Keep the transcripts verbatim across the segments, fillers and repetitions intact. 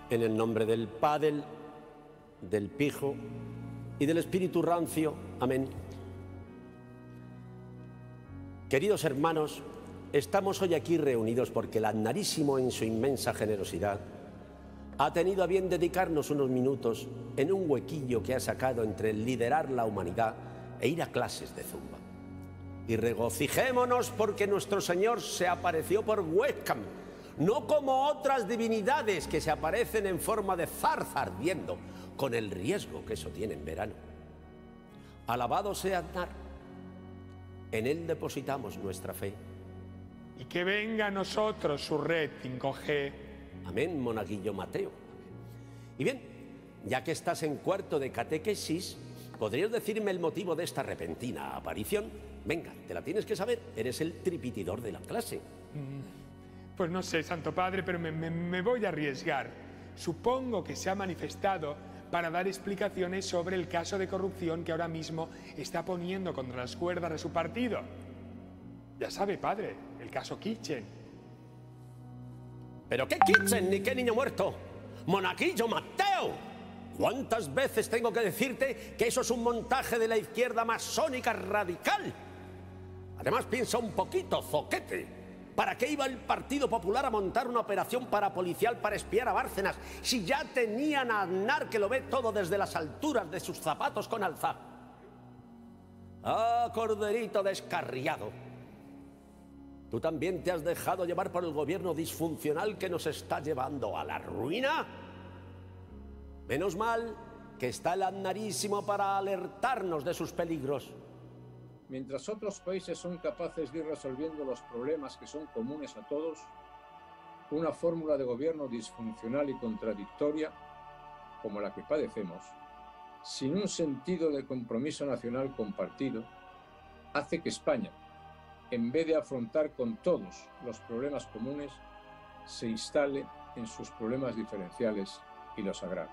En el nombre del Padre, del Pijo y del Espíritu Rancio. Amén. Queridos hermanos, estamos hoy aquí reunidos porque el Aznarísimo, en su inmensa generosidad, ha tenido a bien dedicarnos unos minutos en un huequillo que ha sacado entre liderar la humanidad e ir a clases de zumba. Y regocijémonos porque nuestro Señor se apareció por webcam, no como otras divinidades que se aparecen en forma de zarza ardiendo, con el riesgo que eso tiene en verano. Alabado sea Aznar, en él depositamos nuestra fe. Y que venga a nosotros su red cinco G. Amén, monaguillo Mateo. Y bien, ya que estás en cuarto de catequesis, ¿podrías decirme el motivo de esta repentina aparición? Venga, te la tienes que saber, eres el tripitidor de la clase. Pues no sé, Santo Padre, pero me, me, me voy a arriesgar. Supongo que se ha manifestado para dar explicaciones sobre el caso de corrupción que ahora mismo está poniendo contra las cuerdas de su partido. Ya sabe, padre, el caso Kitchen. ¿Pero qué Kitchen ni qué niño muerto? ¡Monaguillo Mateo! ¿Cuántas veces tengo que decirte que eso es un montaje de la izquierda masónica radical? Además, piensa un poquito, zoquete. ¿Para qué iba el Partido Popular a montar una operación parapolicial para espiar a Bárcenas si ya tenían a Aznar, que lo ve todo desde las alturas de sus zapatos con alza? ¡Ah, corderito descarriado! ¿Tú también te has dejado llevar por el gobierno disfuncional que nos está llevando a la ruina? Menos mal que está el Aznarísimo para alertarnos de sus peligros. Mientras otros países son capaces de ir resolviendo los problemas que son comunes a todos, una fórmula de gobierno disfuncional y contradictoria, como la que padecemos, sin un sentido de compromiso nacional compartido, hace que España, en vez de afrontar con todos los problemas comunes, se instale en sus problemas diferenciales y los agrave.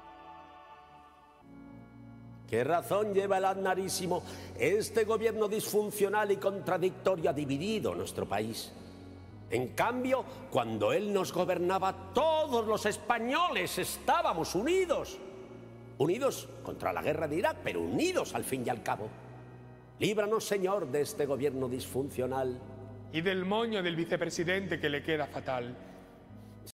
¿Qué razón lleva el Aznarísimo? Este gobierno disfuncional y contradictorio ha dividido nuestro país. En cambio, cuando él nos gobernaba, todos los españoles estábamos unidos. Unidos contra la guerra de Irak, pero unidos al fin y al cabo. Líbranos, Señor, de este gobierno disfuncional. Y del moño del vicepresidente que le queda fatal.